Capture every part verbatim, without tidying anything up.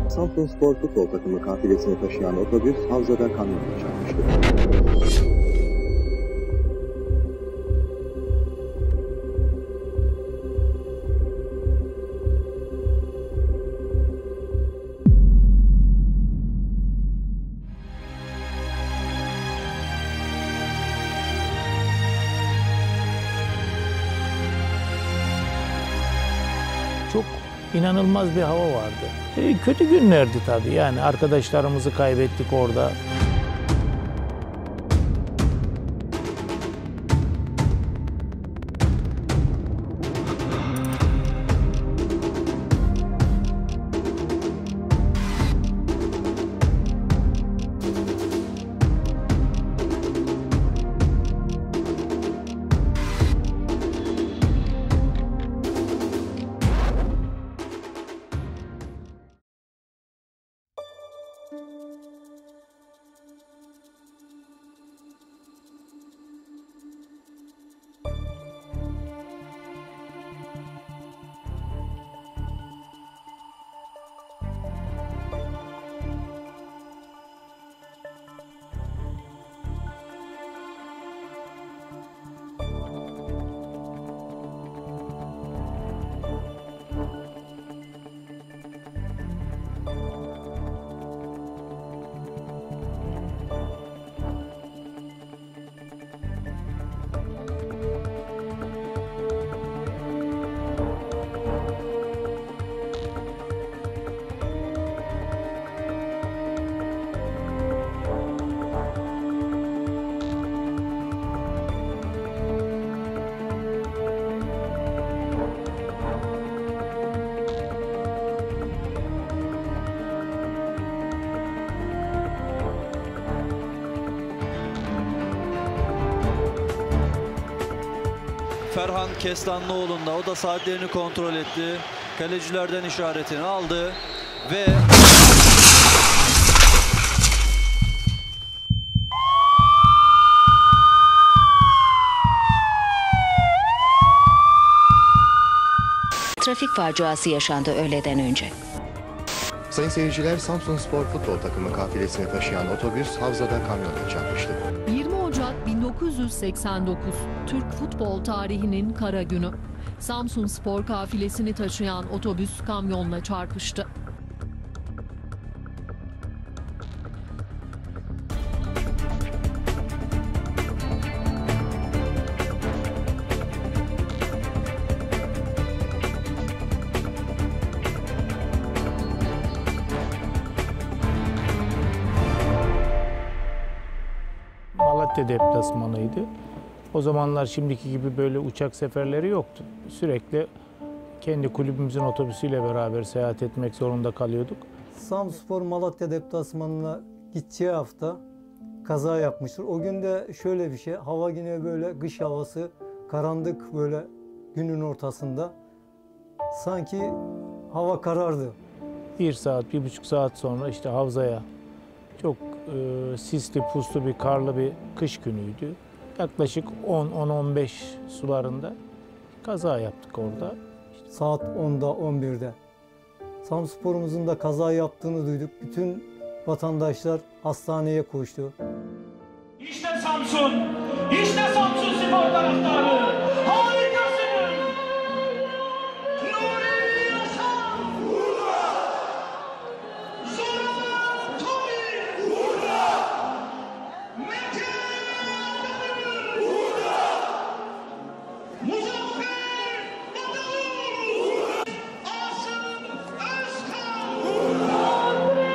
Samsunspor futbol takımı kafilesini taşıyan otobüs havzada kamyonla çarpmıştı. Çok inanılmaz bir hava vardı. E, kötü günlerdi tabii, yani arkadaşlarımızı kaybettik orada. Ferhan Kestanlıoğlu'nda, o da saatlerini kontrol etti. Kalecilerden işaretini aldı ve trafik faciası yaşandı öğleden önce. Sayın seyirciler, Samsunspor futbol takımı kafilesini taşıyan otobüs havzada kamyonla çarpmıştı. yirmi Ocak bin dokuz yüz seksen dokuz, Türk futbol tarihinin kara günü. Samsunspor kafilesini taşıyan otobüs kamyonla çarpıştı. Malatya deplasmanıydı. O zamanlar şimdiki gibi böyle uçak seferleri yoktu. Sürekli kendi kulübümüzün otobüsüyle beraber seyahat etmek zorunda kalıyorduk. Samsunspor Malatya deplasmanına gideceği hafta kaza yapmıştır. O gün de şöyle bir şey, hava yine böyle kış havası, karanlık böyle günün ortasında. Sanki hava karardı. Bir saat, bir buçuk saat sonra işte havzaya, çok e, sisli, puslu bir karlı bir kış günüydü. Yaklaşık on on on beş sularında kaza yaptık orada. İşte saat onda on birde. Samsunspor'umuzun da kaza yaptığını duyduk. Bütün vatandaşlar hastaneye koştu. İşte Samsun, işte Samsun Spor taraftarı. Harikasın. Nuri Yaşar. Burada. Zoran Tobi. Burada. Mete Demir. Burada. Muzaffer Badalı. Burada. Asım Özkan. Burada.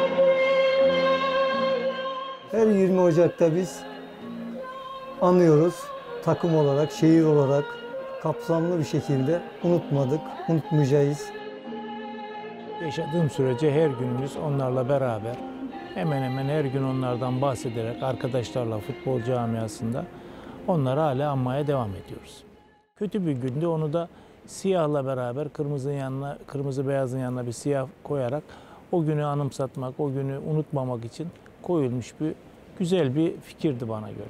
Her yirmi Ocak'ta biz anıyoruz. Takım olarak, şehir olarak kapsamlı bir şekilde unutmadık, unutmayacağız. Yaşadığım sürece her günümüz onlarla beraber, hemen hemen her gün onlardan bahsederek arkadaşlarla futbol camiasında onları hala anmaya devam ediyoruz. Kötü bir günde onu da siyahla beraber kırmızının yanına, kırmızı beyazın yanına bir siyah koyarak o günü anımsatmak, o günü unutmamak için koyulmuş bir güzel bir fikirdi bana göre.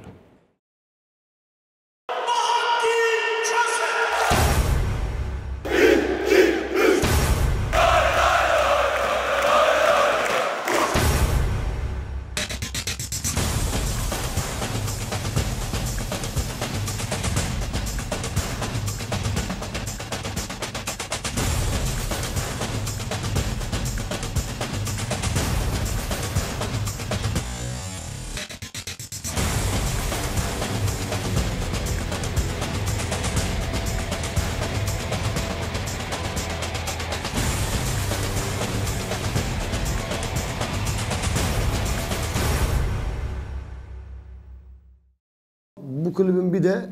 kulübün bir de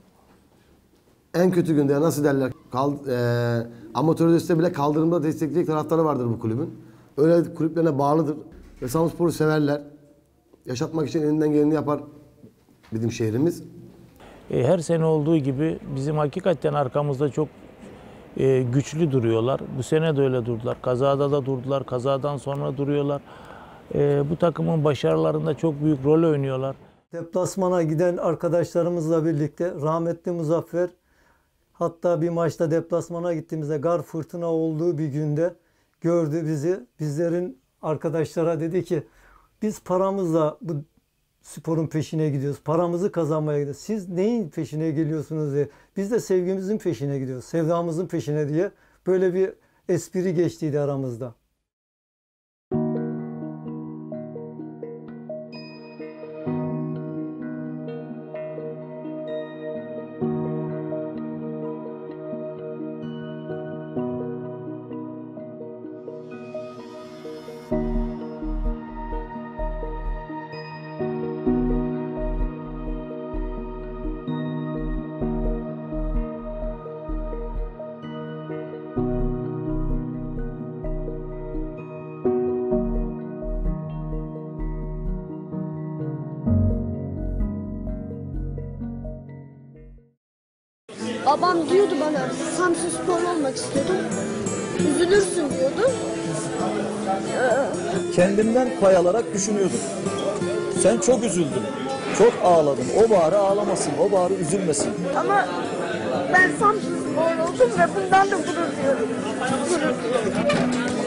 en kötü günde nasıl derler kal, e, amatör deste bile kaldırımda destekleyecek taraftarı vardır bu kulübün. Öyle kulüplerine bağlıdır ve Samsunspor'u severler. Yaşatmak için elinden geleni yapar bizim şehrimiz. E, her sene olduğu gibi bizim hakikaten arkamızda çok e, güçlü duruyorlar. Bu sene de öyle durdular. Kazada da durdular. Kazadan sonra duruyorlar. E, bu takımın başarılarında çok büyük rol oynuyorlar. Deplasmana giden arkadaşlarımızla birlikte rahmetli Muzaffer, hatta bir maçta deplasmana gittiğimizde gar fırtına olduğu bir günde gördü bizi. Bizlerin arkadaşlara dedi ki biz paramızla bu sporun peşine gidiyoruz. Paramızı kazanmaya gidiyoruz. Siz neyin peşine geliyorsunuz diye. Biz de sevgimizin peşine gidiyoruz. Sevdamızın peşine diye böyle bir espri geçtiydi aramızda. Babam diyordu bana Samsunspor olmak istiyordum. Üzülürsün diyordu. Kendimden pay alarak düşünüyordum. Sen çok üzüldün. Çok ağladın. O bari ağlamasın. O bari üzülmesin. Ama ben Samsunspor oldum ve bundan da gurur duyuyorum. Gurur duyuyorum.